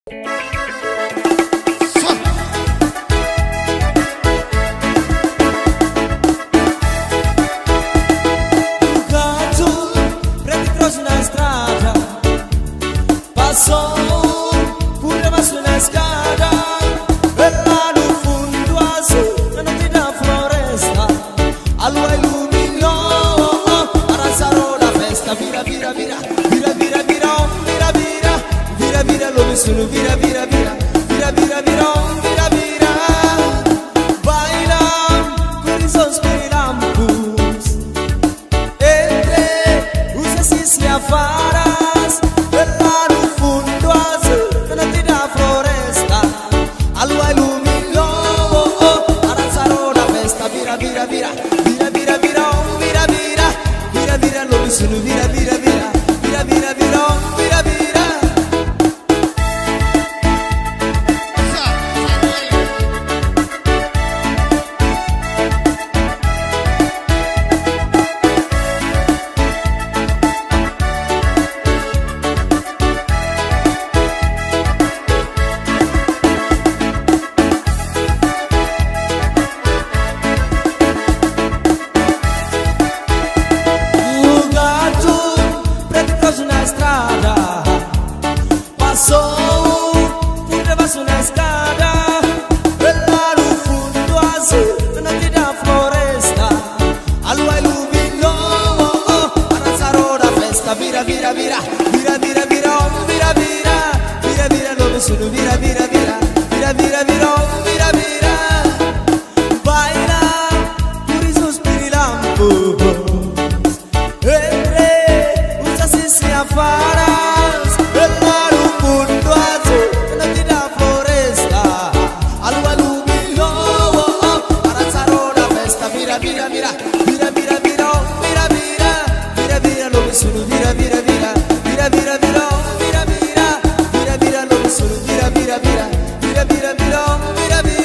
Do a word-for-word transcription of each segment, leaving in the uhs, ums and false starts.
Passò pure ma su una scala e là in fondo a su una notte da floresta allora illuminò arrasarò la festa vira vira vira vira vira vira vira vira vira vira lo nessuno vira vira vira vira vira vira vira vira baila con i sospiri lampus entre usa si si affaras e là vira vira vira vira vira vira vira vira vira lo sono vira vira vira vira vira vira vira vira strada passò pure su una scala e là in fondo a su una notte da floresta allora illuminò arrasarò la festa vira vira vira vira vira vira vira vira vira vira dove sono vira vira vira vira vira vira vira vira baila pure i sospiri lampo faras e là in fondo a su una notte da floresta allora illuminò arrasarò la festa vira vira vira vira vira vira vira vira vira vira dove sono vira vira vira vira vira vira vira vira vira vira dove sono vira vira vira vira vira vira vira vira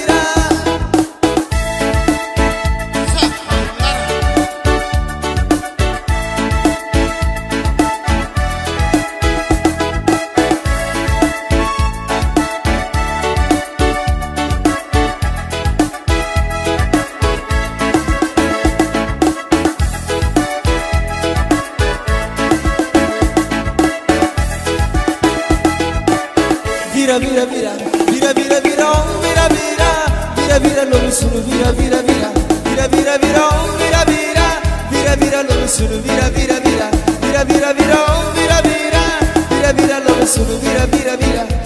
vira vira vira vira vira vira vira vira vira vira non sono vira vira vira vira vira vira vira vira vira vira non sono vira vira vira vira vira vira vira vira vira vira non sono vira vira vira